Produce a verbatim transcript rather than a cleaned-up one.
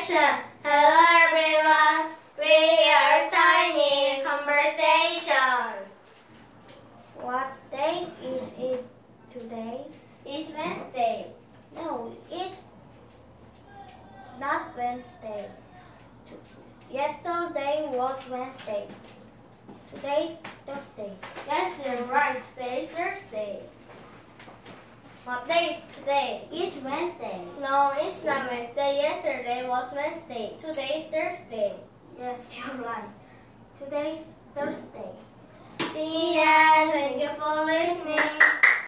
Conversation. Hello everyone. We are Tiny Conversation. What day is it today? It's Wednesday. No, it's not Wednesday. Yesterday was Wednesday. Today's Thursday. Yes, you're right. Today is Thursday. What day is today? It's Wednesday. No, it's not Wednesday. Yesterday was Wednesday. Today is Thursday. Yes, you're right. Today's Thursday. The end. Thank you for listening.